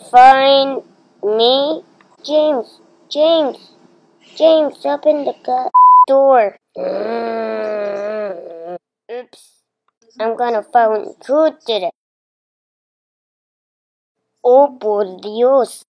find me? James, James, James, open the door. Oops, I'm gonna find truth today. Oh, por Dios.